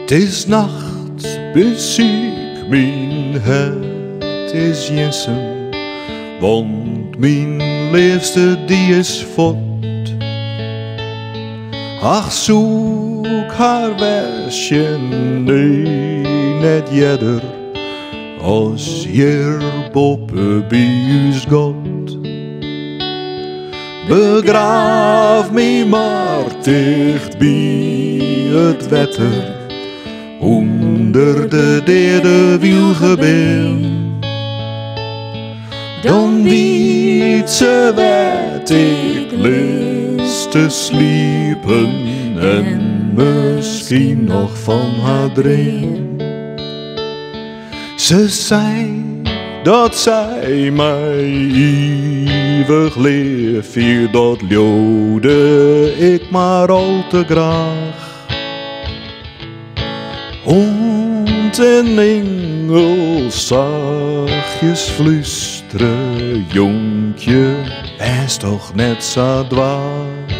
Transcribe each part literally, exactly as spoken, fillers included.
Het is nacht, beziek mijn het is jensen, want mijn liefste die is fort. Ach, zoek haar wesje, nee, net jeder, als hier boven bij us God. Begraaf me maar dicht bij het wetter, onder de derde wielgebeen. Dan weet ze wat ik lust te sliepen en misschien nog van haar dream. Ze zei dat zij mij eeuwig leef, hier dat leeuwde ik maar al te graag. Und een engel zachtjes flüsteren, jonkje, wees toch net zo dwaas.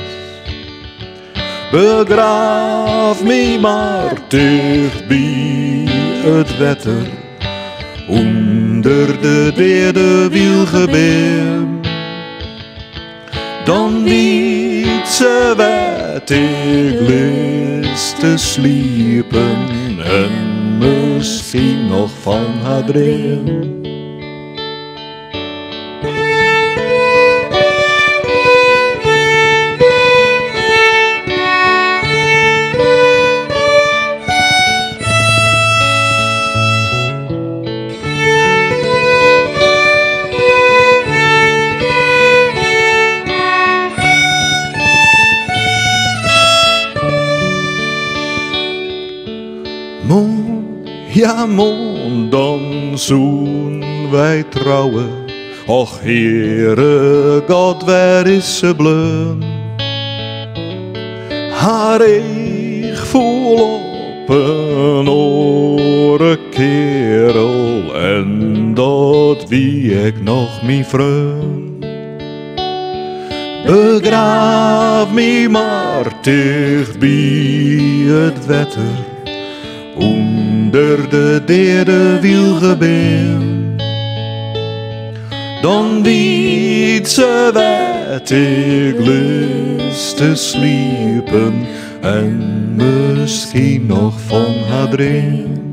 Begraaf me maar dicht bij het wetter, onder de derde wielgebeen. Dan weet ze wat ik lust te sliepen en misschien nog van haar dream. Moon, ja moon, dan zoen wij trouwen. Och Heere God, waar is ze bleun? Haar eeg voel op een oren kerel, en dat wie ik nog mijn vreun. Begraaf me maar dicht bij het wetter, onder de derde wielgebeen. Dan weet ze wat ik lust te sliepen en misschien nog van haar dream.